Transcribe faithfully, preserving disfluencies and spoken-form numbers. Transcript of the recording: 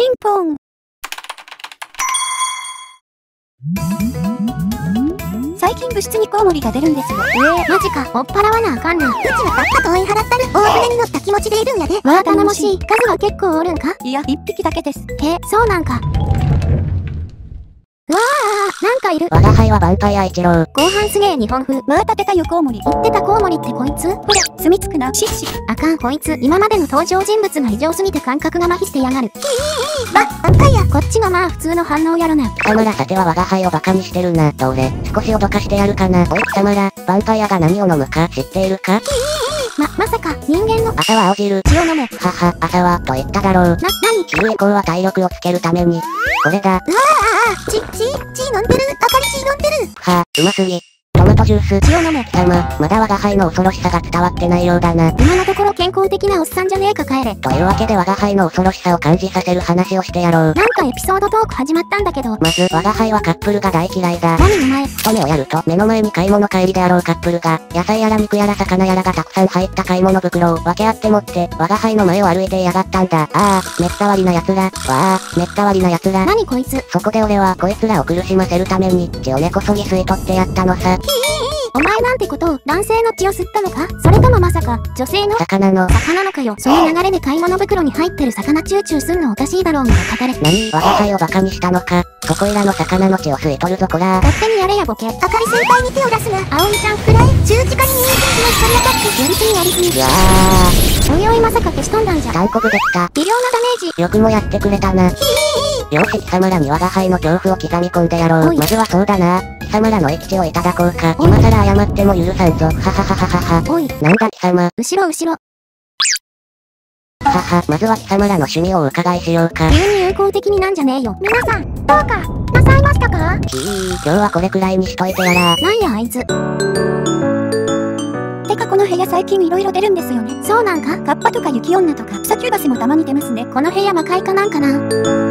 ンポン。最近部室にコウモリが出るんですよ。 えー、マジか。追っ払わなあかんな。 うちはたったと円払ったる大船に乗った気持ちでいるんやで。 わあ、頼もしい。数は結構おるんか？ いや、一匹だけです。 へえ、そうなんか。うわあ、なんかいる。 我が輩はヴァンパイア一郎。 後半すげえ日本風。 また出たよコウモリ。 言ってたコウモリってこいつ？ ほら、住み着くな。シッシ。 あかん、こいつ。今までの登場人物が異常すぎて感覚が麻痺してやがる。 ば、ばっかりや。 こっちがまあ普通の反応やろな。 貴様らさては我が輩をバカにしてるな。どれ、少し脅かしてやるかな。おい貴様ら、ヴァンパイアが何を飲むか知っているか？ ま、まさか、人間の朝は青汁。 血を飲め。 はは、朝は、と言っただろう。 な、なに？ 昼以降は体力をつけるために。これだ。 うわあ、ち、ち、ち飲んでる。あかりち飲んでる。 はあ、うますぎ。トマトジュース。 血を飲め。 貴様、まだ我が輩の恐ろしさが伝わってないようだな。 今のところ健康的なおっさんじゃねえか帰れ。 というわけで我が輩の恐ろしさを感じさせる話をしてやろう。 なんかエピソードトーク始まったんだけど。 まず、我が輩はカップルが大嫌いだ。 何お前。 勤めをやると、目の前に買い物帰りであろうカップルが、野菜やら肉やら魚やらがたくさん入った買い物袋を分け合って持って、我が輩の前を歩いてやがったんだ。ああ、めったわりな奴ら。わあ、めったわりな奴ら。 何こいつ。 そこで俺はこいつらを苦しませるために、血を根こそぎ吸い取ってやったのさ。 お前なんてことを男性の血を吸ったのか？それともまさか、女性の魚の。 魚のかよ。その流れで買い物袋に入ってる魚チューチューすんのおかしいだろうが語れ。 何？我が輩をバカにしたのか。そこいらの魚の血を吸い取るぞこら。 勝手にやれやボケ。 あかり先輩に手を出すな。 葵ちゃん暗い、十字架に人間の光アタック。 やりすぎやりすぎ。 うわおいおいまさか消し飛んだんじゃ。 残酷できた。 微量なダメージ。 よくもやってくれたな。よし貴様らに我が輩の恐怖を刻み込んでやろう。まずはそうだな。貴様らの生き血をいただこうか。今更謝っても許さんぞ。はははははは。 おい。 なんだ貴様。 後ろ後ろ。 はは、まずは貴様らの趣味をお伺いしようか。 急に友好的になんじゃねえよ。 皆さん、どうか、なさいましたか？ ひー、今日はこれくらいにしといてやら。 なんやあいつ。 てかこの部屋最近色々出るんですよね。 そうなんか？ カッパとか雪女とか、サキュバスもたまに出ますね。 この部屋魔界かなんかな。